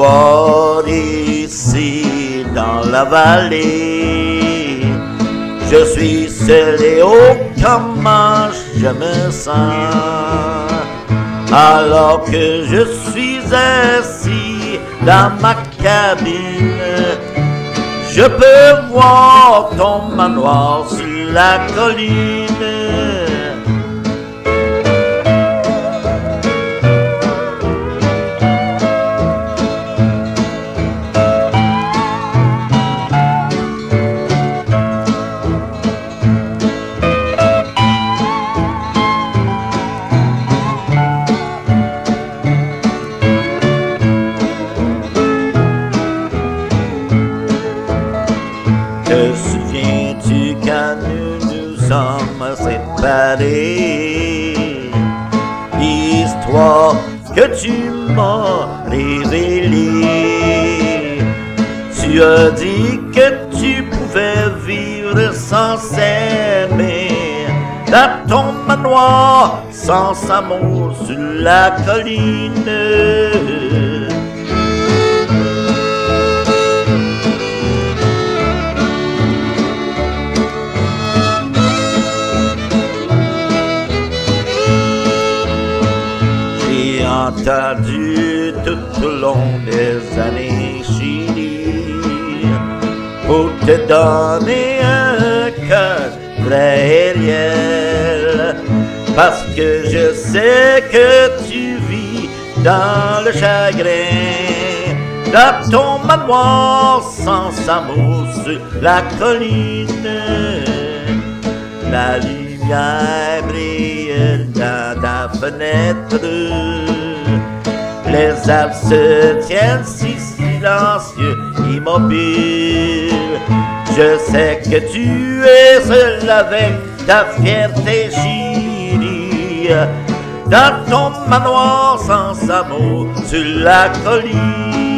toi ici dans la vallée. Je suis seul et oh comment je me sens, alors que je suis assis dans ma cabine. Je peux voir ton manoir sur la colline. Te souviens-tu quand nous sommes séparés? L'histoire que tu m'as révélée. Tu as dit que tu pouvais vivre sans s'aimer dans ton manoir, sans amour sur la colline. J'ai entendu tout au long des années chérie, pour te donner un cœur vrai et réel, parce que je sais que tu vis dans le chagrin, dans ton manoir sans amour sur la colline. La lumière brille dans ta fenêtre, les arbres se tiennent si silencieux, immobiles. Je sais que tu es seul avec ta fierté chérie, dans ton manoir sans amour sur la colline.